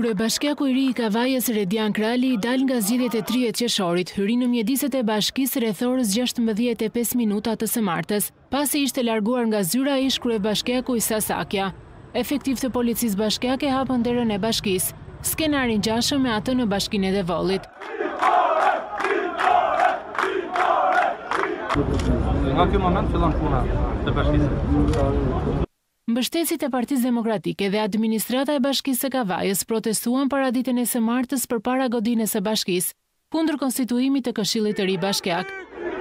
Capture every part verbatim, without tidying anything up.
Kryebashkiaku i ri i Kavajës Redian Krali dal nga zgjedhjet e tridhjetë qershorit, hyri në mjediset e bashkisë rreth orës gjashtëmbëdhjetë e pesë minuta të së martës, pasi ishte larguar nga zyra ish kryebashkiaku Isa Sakja. Efektiv të policisë bashkiake hapën derën e bashkisë, skenari ngjashëm me atë në bashkinë e Devollit. Nga ky moment fillon puna e bashkisë. Mbështetësit e Partisë Demokratike dhe administrata e Bashkisë së Kavajës protestuan para ditën e së martës përpara godinës së bashkisë, kundër konstituimit të Këshillit të Ri Bashkiak.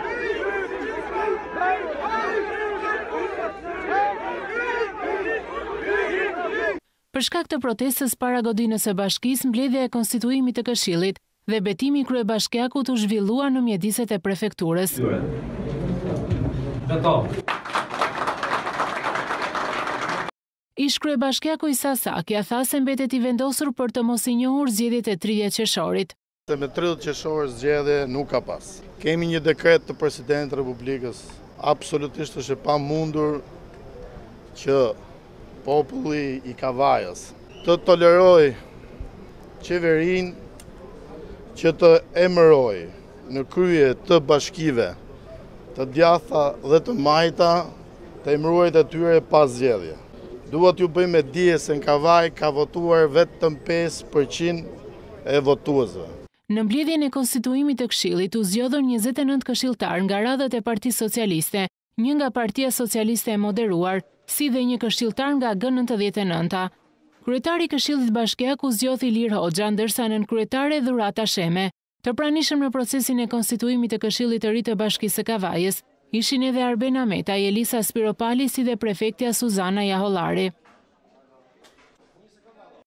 Për shkak të protestës para godinës së bashkisë, mbledhja e konstituimit të Këshillit dhe betimi i kryebashkiakut u zhvillua në mjediset e prefekturës. Ish kryebashkiaku Isa Sakja tha se mbetet i vendosur për të mos i njohur zgjedhjet e tridhjetë qershorit. Me tridhjetë qershor zgjedhje nuk ka pas. Kemi një dekret të Presidentit të Republikës. Absolutisht është e pamundur që populli i Kavajës të toleroj qeverinë që të emëroj në krye të bashkive të djatha dhe të majta të emëruarit e tyre pas zgjedhje. Duhet ju bëjmë me dije se në Kavaj ka votuar vetëm pesë përqind e votuesve. Në mbledhjen e konstituimit të Këshillit u zgjodhën njëzet e nëntë këshilltar nga radhët e Partisë Socialiste, një nga Partia Socialiste e Moderuar, si dhe një këshilltar nga G nëntëdhjetë e nënta. Kryetari i Këshillit Bashkiak u zgjodhi Ilir Hoxha, ndërsa nënkryetare Dhurata Sheme. Të pranishëm në procesin e konstituimit të Këshillit të Ri të Bashkisë së Kavajës ishin edhe Arben Ametaj, Elisa Spiropali si dhe prefektja Suzana Jahollari.